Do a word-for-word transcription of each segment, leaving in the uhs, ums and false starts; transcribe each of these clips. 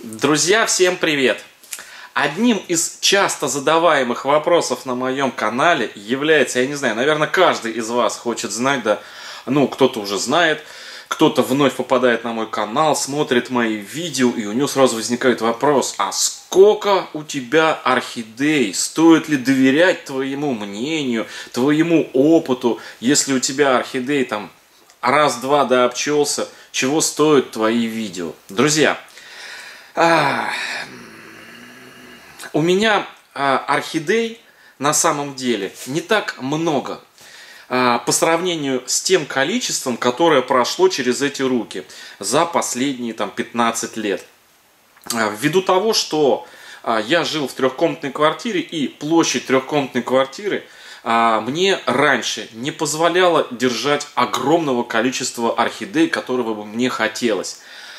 Друзья, всем привет! Одним из часто задаваемых вопросов на моем канале является, я не знаю, наверное, каждый из вас хочет знать, да, ну, кто-то уже знает, кто-то вновь попадает на мой канал, смотрит мои видео, и у него сразу возникает вопрос: а сколько у тебя орхидей? Стоит ли доверять твоему мнению, твоему опыту, если у тебя орхидей там раз-два да обчелся, чего стоят твои видео? Друзья, а, у меня а, орхидей на самом деле не так много а, по сравнению с тем количеством, которое прошло через эти руки за последние там, пятнадцать лет. А, ввиду того, что а, я жил в трехкомнатной квартире, и площадь трехкомнатной квартиры а, мне раньше не позволяла держать огромного количества орхидей, которого бы мне хотелось.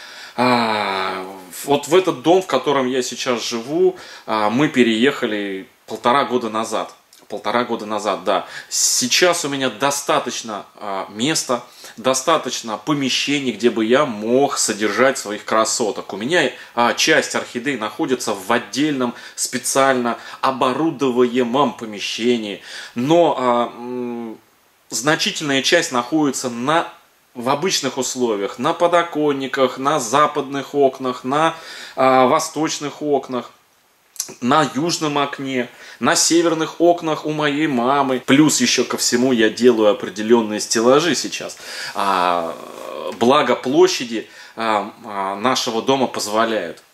А, вот в этот дом, в котором я сейчас живу, а, мы переехали полтора года назад. Полтора года назад, да. Сейчас у меня достаточно а, места, достаточно помещений, где бы я мог содержать своих красоток. У меня а, часть орхидей находится в отдельном специально оборудованном помещении, но а, м, значительная часть находится на в обычных условиях, на подоконниках, на западных окнах, на а, восточных окнах, на южном окне, на северных окнах у моей мамы. Плюс еще ко всему я делаю определенные стеллажи сейчас. А, благо площади а, а, нашего дома позволяют.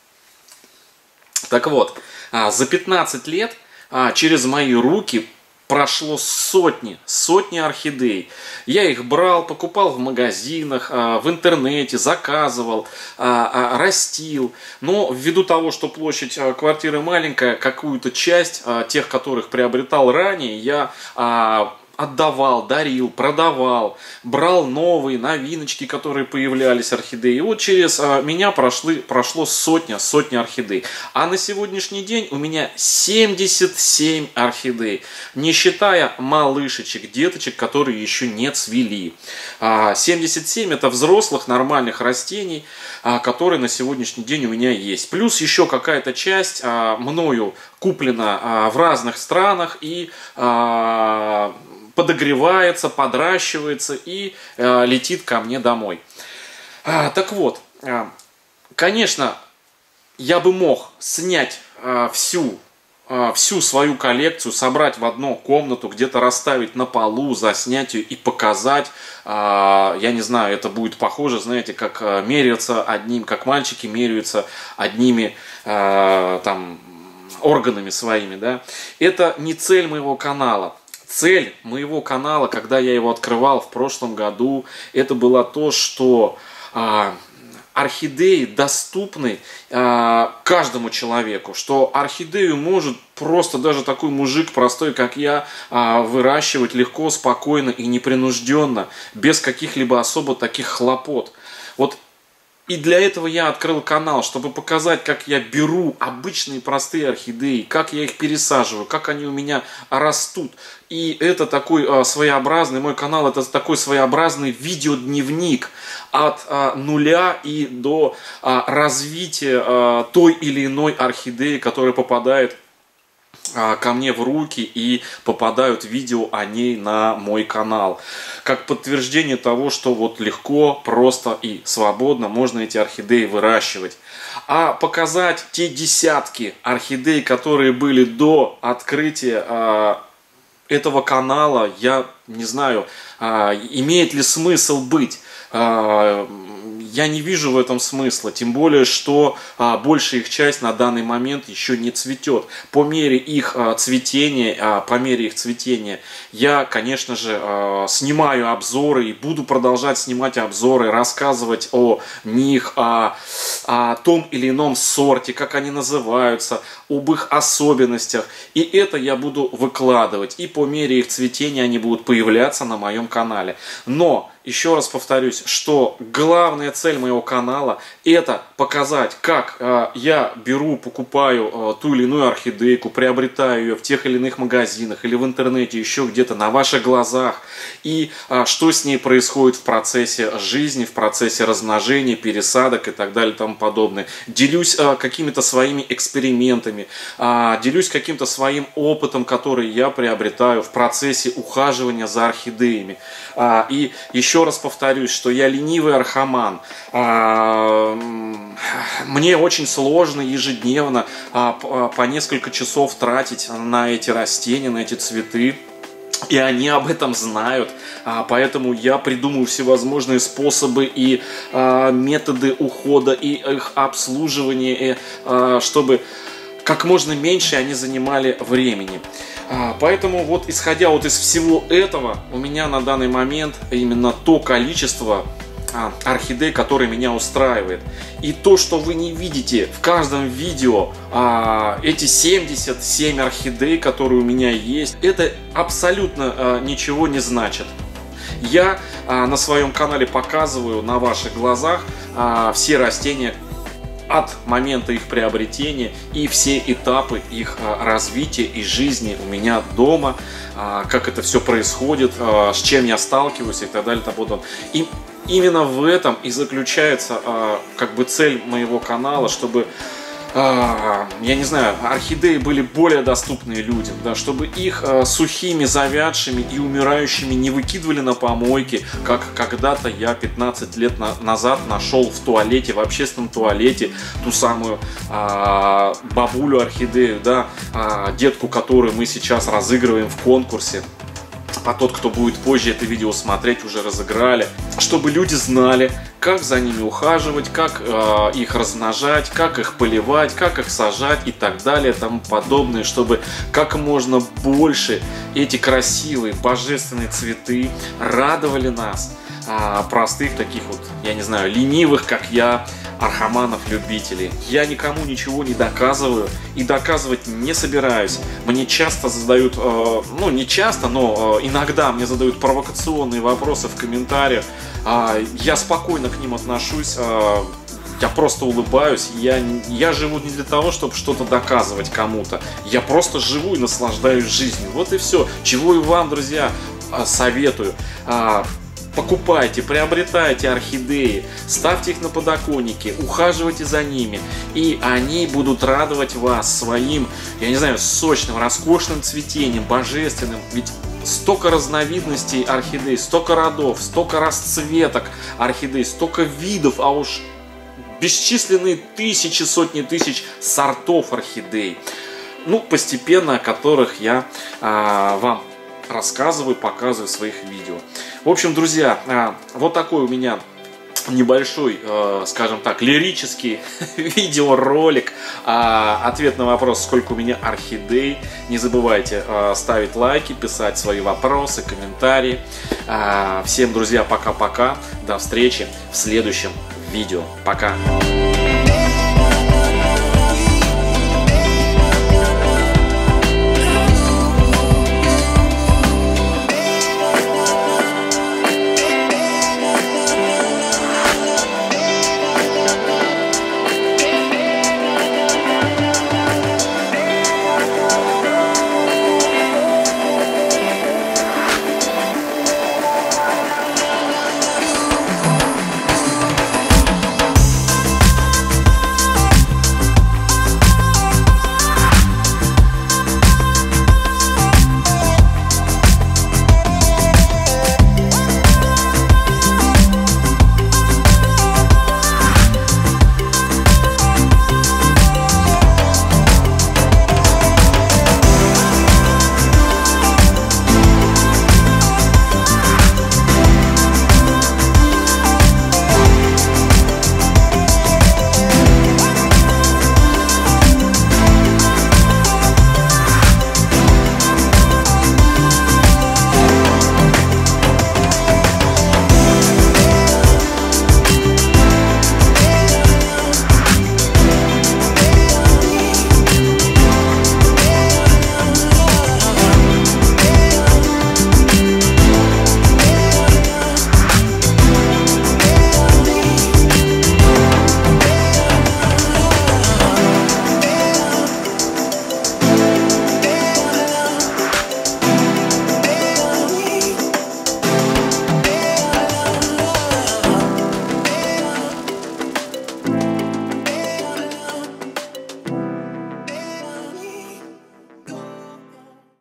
Так вот, а, за пятнадцать лет а, через мои руки прошло сотни, сотни орхидей. Я их брал, покупал в магазинах, в интернете, заказывал, растил. Но ввиду того, что площадь квартиры маленькая, какую-то часть тех, которых приобретал ранее, я отдавал, дарил, продавал, брал новые новиночки, которые появлялись, орхидеи. И вот через а, меня прошли, прошло сотня, сотня орхидей. А на сегодняшний день у меня семьдесят семь орхидей, не считая малышечек, деточек, которые еще не цвели. А, семьдесят семь это взрослых нормальных растений, а, которые на сегодняшний день у меня есть. Плюс еще какая-то часть а, мною куплена а, в разных странах и а, подогревается, подращивается и э, летит ко мне домой. А, так вот, э, конечно, я бы мог снять э, всю, э, всю свою коллекцию, собрать в одну комнату, где-то расставить на полу, заснять ее и показать. Э, я не знаю, это будет похоже, знаете, как э, меряться одним, как мальчики меряются одними э, там, органами своими. Да? Это не цель моего канала. Цель моего канала, когда я его открывал в прошлом году, это было то, что а, орхидеи доступны а, каждому человеку, что орхидею может просто даже такой мужик простой, как я, а, выращивать легко, спокойно и непринужденно, без каких-либо особо таких хлопот. Вот. И для этого я открыл канал, чтобы показать, как я беру обычные простые орхидеи, как я их пересаживаю, как они у меня растут. И это такой а, своеобразный, мой канал это такой своеобразный видеодневник от а, нуля и до а, развития а, той или иной орхидеи, которая попадает ко мне в руки и попадают видео о ней на мой канал. Как подтверждение того, что вот легко, просто и свободно можно эти орхидеи выращивать. А показать те десятки орхидей, которые были до открытия а, этого канала, я не знаю, а, имеет ли смысл быть. А, я не вижу в этом смысла, тем более, что а, большая их часть на данный момент еще не цветет. По мере их а, цветения, а, по мере их цветения, я, конечно же, а, снимаю обзоры и буду продолжать снимать обзоры, рассказывать о них, о, о том или ином сорте, как они называются, об их особенностях. И это я буду выкладывать, и по мере их цветения они будут появляться на моем канале. Но еще раз повторюсь, что главная цель моего канала — это показать, как э, я беру, покупаю э, ту или иную орхидейку, приобретаю ее в тех или иных магазинах или в интернете, еще где-то на ваших глазах, и э, что с ней происходит в процессе жизни, в процессе размножения, пересадок и так далее и тому подобное. Делюсь э, какими-то своими экспериментами, э, делюсь каким-то своим опытом, который я приобретаю в процессе ухаживания за орхидеями. Э, и еще раз повторюсь, что я ленивый архаман. Э, мне очень сложно ежедневно э, по несколько часов тратить на эти растения, на эти цветы. И они об этом знают, поэтому я придумываю всевозможные способы и методы ухода, и их обслуживания, чтобы как можно меньше они занимали времени. Поэтому вот исходя вот из всего этого, у меня на данный момент именно то количество орхидей, которые меня устраивает. И то, что вы не видите в каждом видео, а, эти семьдесят семь орхидей, которые у меня есть, это абсолютно а, ничего не значит. Я а, на своем канале показываю на ваших глазах а, все растения от момента их приобретения и все этапы их а, развития и жизни у меня дома, а, как это все происходит, а, с чем я сталкиваюсь и так далее. И именно в этом и заключается а, как бы цель моего канала, чтобы, а, я не знаю, орхидеи были более доступны людям, да, чтобы их а, сухими, завядшими и умирающими не выкидывали на помойки, как когда-то я пятнадцать лет на, назад нашел в туалете, в общественном туалете ту самую а, бабулю орхидею, да, а, детку, которую мы сейчас разыгрываем в конкурсе. А тот, кто будет позже это видео смотреть, уже разыграли, чтобы люди знали, как за ними ухаживать, как э, их размножать, как их поливать, как их сажать и так далее, и тому подобное, чтобы как можно больше эти красивые божественные цветы радовали нас, э, простых таких вот, я не знаю, ленивых, как я, архаманов-любителей. Я никому ничего не доказываю и доказывать не собираюсь. Мне часто задают, э, ну не часто, но э, иногда мне задают провокационные вопросы в комментариях. Э, я спокойно к ним отношусь, э, я просто улыбаюсь. Я, я живу не для того, чтобы что-то доказывать кому-то. Я просто живу и наслаждаюсь жизнью. Вот и все. Чего и вам, друзья, советую. Э, Покупайте, приобретайте орхидеи, ставьте их на подоконнике, ухаживайте за ними, и они будут радовать вас своим, я не знаю, сочным, роскошным цветением, божественным. Ведь столько разновидностей орхидей, столько родов, столько расцветок орхидей, столько видов, а уж бесчисленные тысячи, сотни тысяч сортов орхидей, ну, постепенно о которых я а, вам рассказываю, показываю в своих видео. В общем, друзья, вот такой у меня небольшой, скажем так, лирический видеоролик. Ответ на вопрос, сколько у меня орхидей. Не забывайте ставить лайки, писать свои вопросы, комментарии. Всем, друзья, пока-пока. До встречи в следующем видео. Пока.